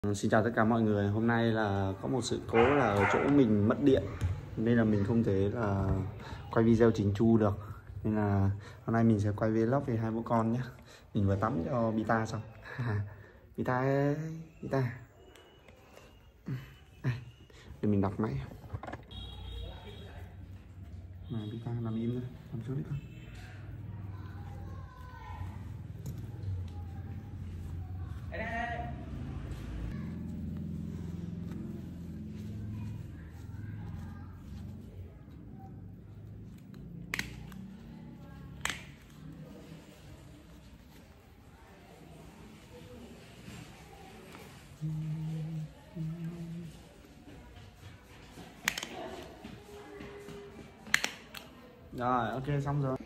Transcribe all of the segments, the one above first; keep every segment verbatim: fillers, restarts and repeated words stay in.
Xin chào tất cả mọi người. Hôm nay là có một sự cố là ở chỗ mình mất điện nên là mình không thể là quay video chỉnh chu được, nên là hôm nay mình sẽ quay vlog về hai bố con nhé. Mình vừa tắm cho Pita xong. Pita ơi, Pita đây, để mình đọc máy. Mà Pita nằm im thôi, nằm xuống đi con. Rồi, ok, xong rồi.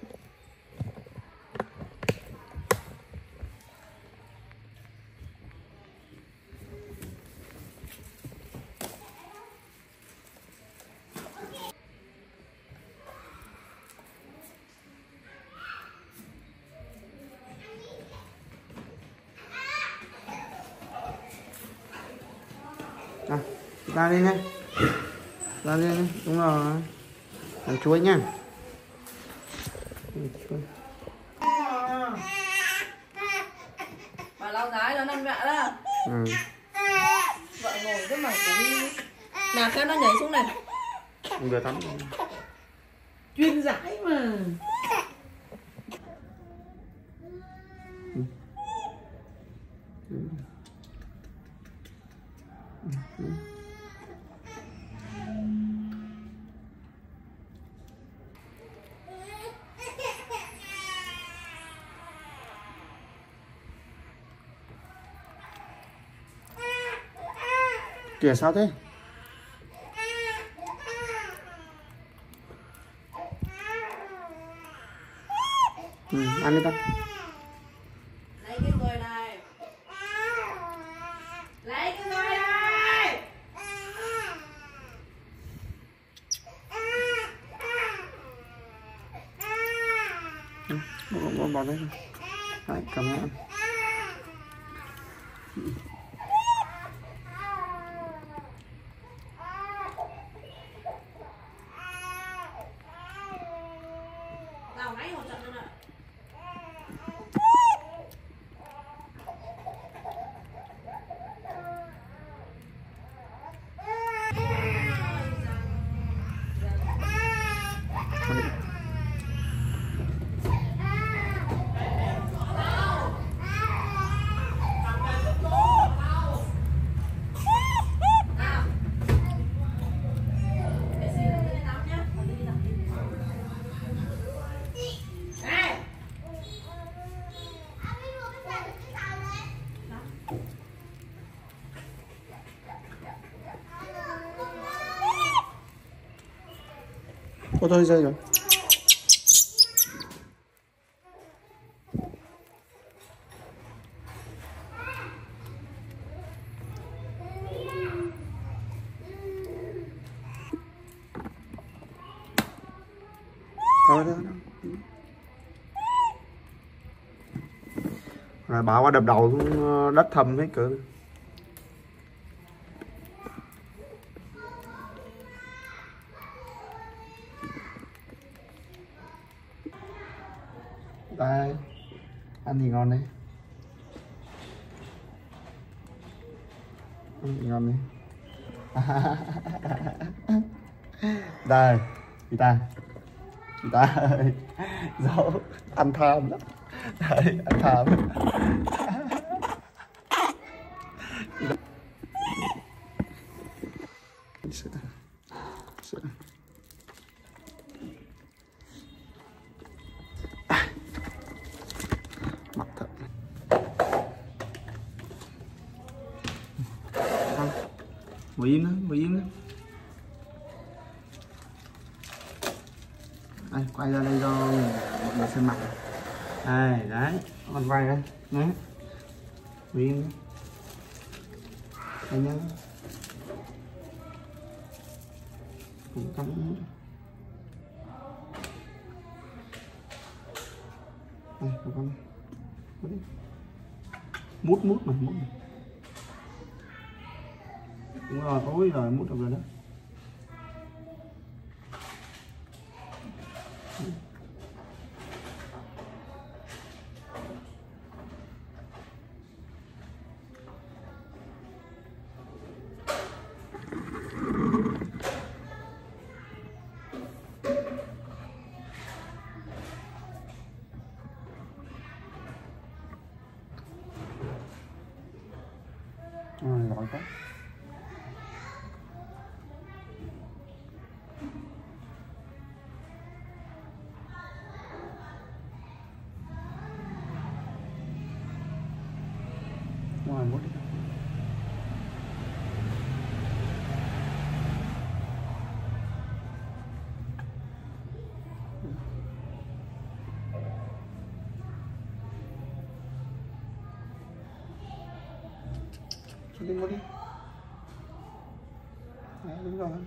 À, ra đi nhé. Ra đi nhé, đúng rồi. Ăn chuối nha. Bà lao gái nó năn mẹ đó. Ừ. Vợ ngồi rất mà cũng nào khéo nó nhảy xuống này. Vừa tắm. Chuyên giải mà. Ừ. Ừ. Ừ. Kìa, sao thế? Ừ, ăn đi con. Lấy cái người này. Lấy cái người này. Ừ, bỏ, bỏ, bỏ đây. Đấy, cầm nó ăn. Nào máy một trận nữa nè. Ô, thôi rơi rồi. Thôi thôi thôi. Rồi bảo qua đập đầu xuống đất thâm hết cỡ. Đây, ăn gì ngon đấy. Ăn gì ngon đấy. Đây, Pita. Pita ơi, dẫu ăn tham lắm. Đấy, ăn tham. Sữa. Sữa. Mặt thật. Ngồi im nữa, ngồi im nữa. Đây, quay ra đây cho mọi người xem mặt. Đây, đấy, con vai đây, đấy. Ngồi im nữa. Đây nhá. Cũng cắm. Đây, con. Mút mút mà, mút. Đúng rồi, ôi rồi mút được rồi đó. Rồi, gọi quá. Rồi, mút đi. Xuống đi mút đi. Đấy, đúng rồi.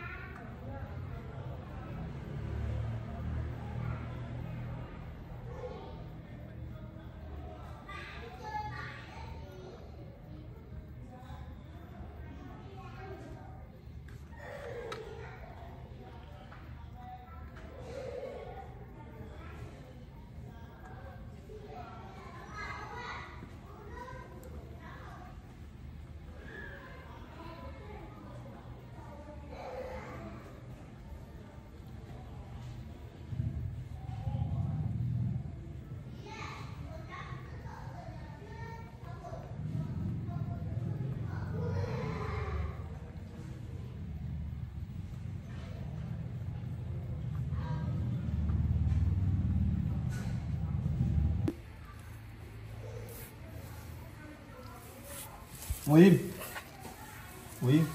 Ngồi im. Ngồi im.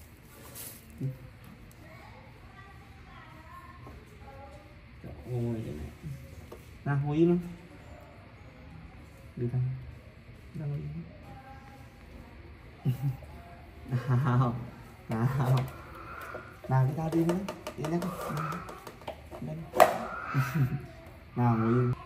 Ôi, nào ngồi im. Đi thằng. Đang ngồi im. Nào. Nào. Nào đi ra đi nữa. Đi lên. Nào ngồi im.